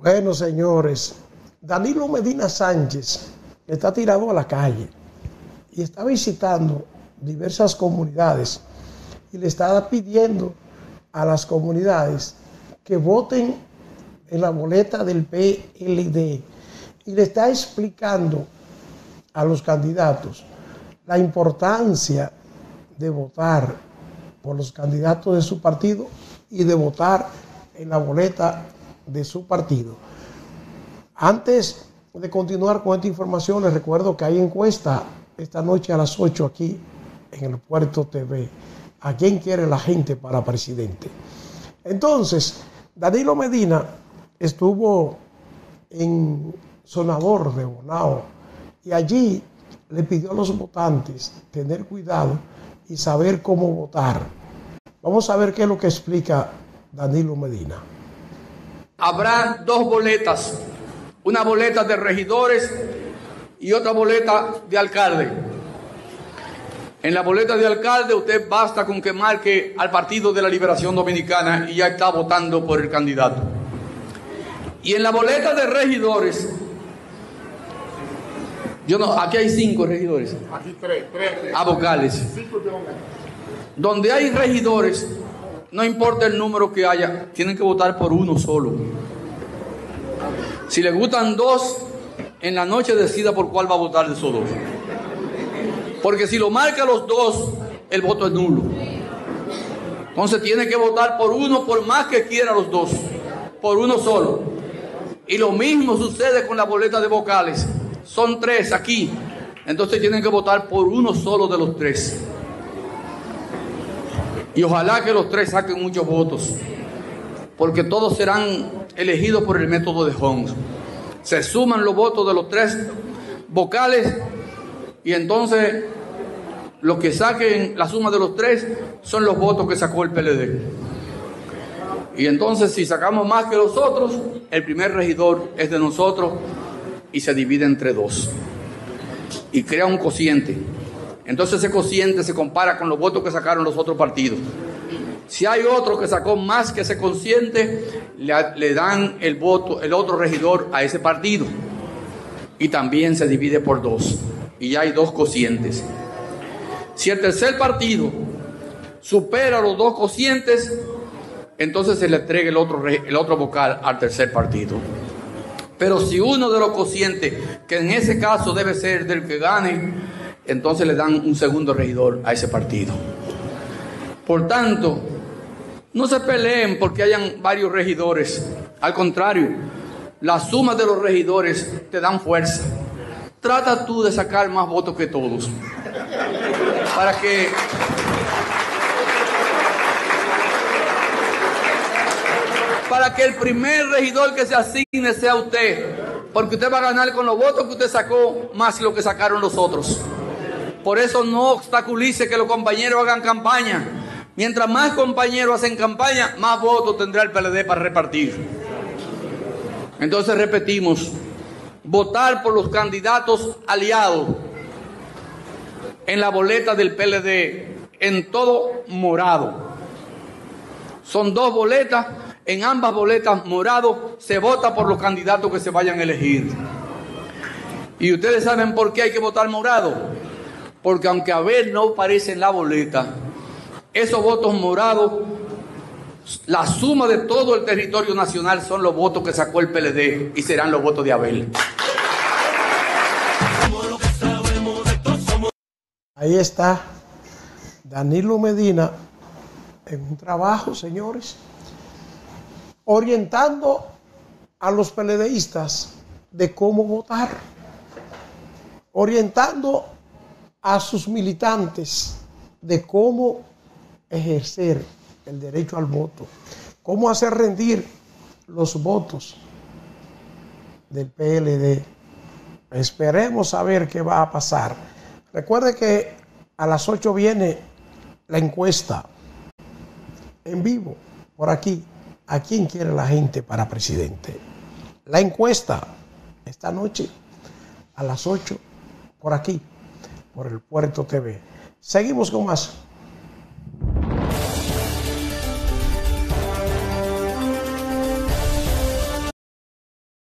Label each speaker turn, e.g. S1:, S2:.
S1: Bueno, señores, Danilo Medina Sánchez está tirado a la calle y está visitando diversas comunidades y le está pidiendo a las comunidades que voten en la boleta del PLD y le está explicando a los candidatos la importancia de votar por los candidatos de su partido y de votar en la boleta de su partido. Antes de continuar con esta información, les recuerdo que hay encuesta esta noche a las 8 aquí en el Puerto TV. ¿A quién quiere la gente para presidente? Entonces, Danilo Medina estuvo en Sonador de Bonao y allí le pidió a los votantes tener cuidado y saber cómo votar. Vamos a ver qué es lo que explica Danilo Medina.
S2: Habrá dos boletas, una boleta de regidores y otra boleta de alcalde. En la boleta de alcalde usted basta con que marque al Partido de la Liberación Dominicana y ya está votando por el candidato. Y en la boleta de regidores, aquí hay 5 regidores.
S3: Aquí tres.
S2: Vocales. Donde hay regidores, no importa el número que haya, tienen que votar por uno solo. Si les gustan 2, en la noche decida por cuál va a votar de esos 2. Porque si lo marca los 2, el voto es nulo. Entonces tiene que votar por uno, por más que quiera los 2, por uno solo. Y lo mismo sucede con la boleta de vocales. Son 3 aquí. Entonces tienen que votar por uno solo de los 3. Y ojalá que los 3 saquen muchos votos, porque todos serán elegidos por el método de Homs. Se suman los votos de los 3 vocales y entonces los que saquen la suma de los 3 son los votos que sacó el PLD. Y entonces si sacamos más que los otros, el primer regidor es de nosotros y se divide entre 2 y crea un cociente. Entonces ese cociente se compara con los votos que sacaron los otros partidos. Si hay otro que sacó más que ese cociente, le dan el voto, el otro regidor a ese partido. Y también se divide por 2. Y ya hay 2 cocientes. Si el tercer partido supera los 2 cocientes, entonces se le entrega el otro vocal al tercer partido. Pero si uno de los cocientes, que en ese caso debe ser del que gane, entonces le dan un segundo regidor a ese partido. Por tanto, no se peleen porque hayan varios regidores. Al contrario, la suma de los regidores te dan fuerza. Trata tú de sacar más votos que todos. Para que el primer regidor que se asigne sea usted. Porque usted va a ganar con los votos que usted sacó más que lo que sacaron los otros. Por eso no obstaculice que los compañeros hagan campaña. Mientras más compañeros hacen campaña, más votos tendrá el PLD para repartir. Entonces repetimos, votar por los candidatos aliados en la boleta del PLD, en todo morado. Son 2 boletas, en ambas boletas morado se vota por los candidatos que se vayan a elegir. Y ustedes saben por qué hay que votar morado. Porque aunque Abel no aparece en la boleta, esos votos morados, la suma de todo el territorio nacional son los votos que sacó el PLD y serán los votos de Abel.
S1: Ahí está Danilo Medina en un trabajo, señores, orientando a los PLDistas de cómo votar, orientando a sus militantes de cómo ejercer el derecho al voto, cómo hacer rendir los votos del PLD. Esperemos a ver qué va a pasar. Recuerde que a las 8 viene la encuesta en vivo por aquí. ¿A quién quiere la gente para presidente? La encuesta esta noche a las 8 por aquí, por el Puerto TV. Seguimos con más.